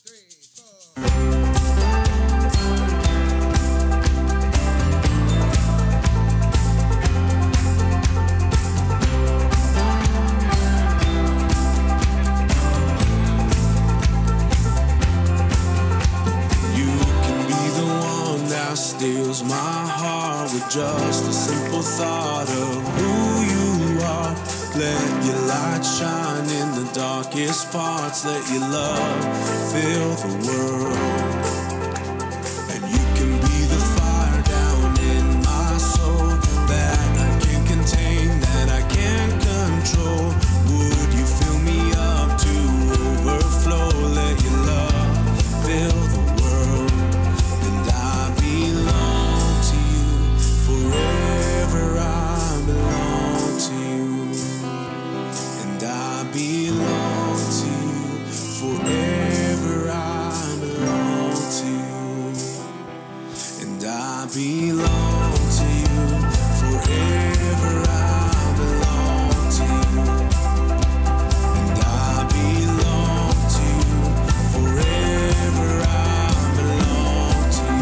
Steals my heart with just a simple thought of who you are. Let your light shine in the darkest parts. Let your love fill the world. And you can be the fire down in my soul that I can't contain, that I can't control. Would you fill me up to overflow? Let your love fill the world. And I belong to you forever. I belong to you. And I belong to you forever. I belong to you. And I belong to you forever. I belong to you. And I belong to you forever. I belong to you.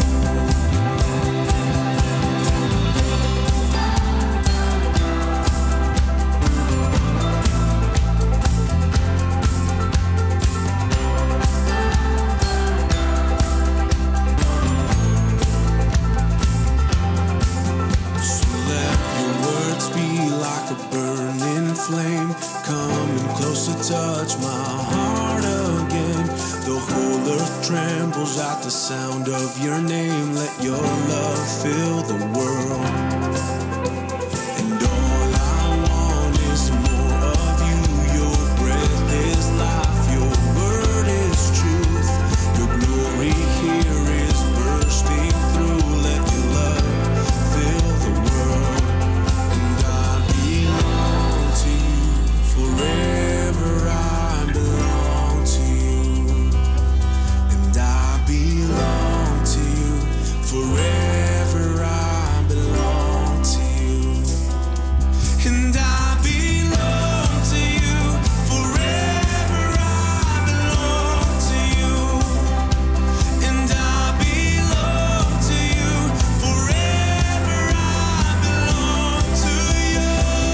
So let your words be like a burning flame, coming close to touch my heart again. The whole earth trembles at the sound of your name. Let your love fill the world. And all I want is more of you. Your breath is life, your word is truth. Your glory here is bursting through. Let your love fill the world. And I belong to you forever. I belong to you. And I belong to you forever. I belong to you. And I belong to you forever. I belong to you. And I belong to you forever. I belong to you.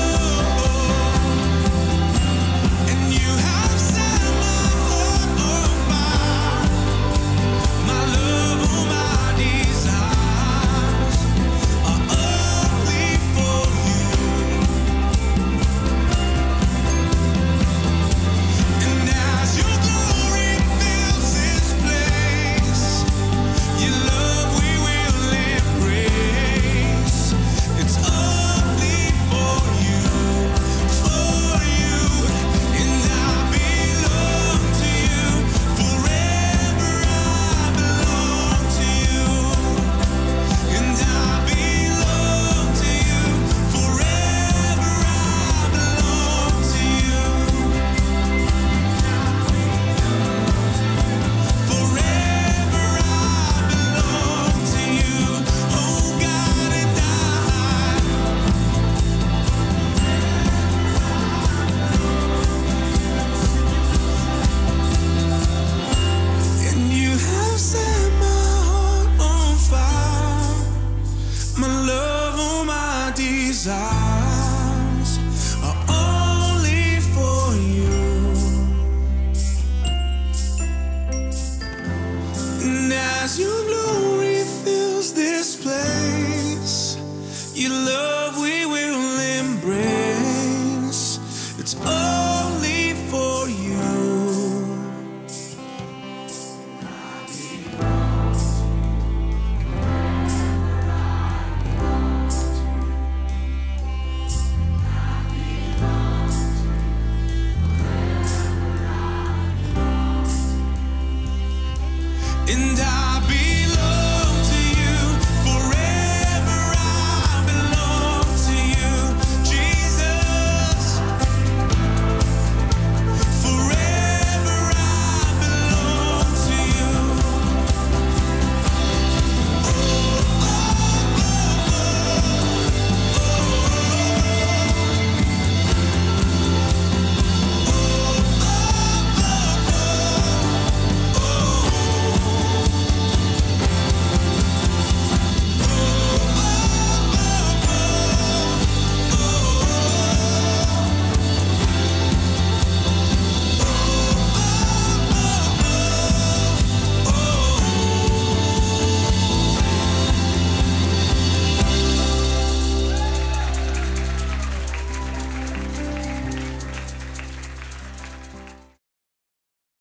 And you have set my heart on fire. My love, all my desires are only for you. And as your glory fills this place, your love we will embrace. It's only for you, for you. And I belong to you forever. I belong to you. And I belong to you forever. I belong to you. Forever I belong to you. Oh God, and you have set my heart on fire. My love, all my desires are only for you. And as your glory fills this place, your love we will embrace. It's only for you.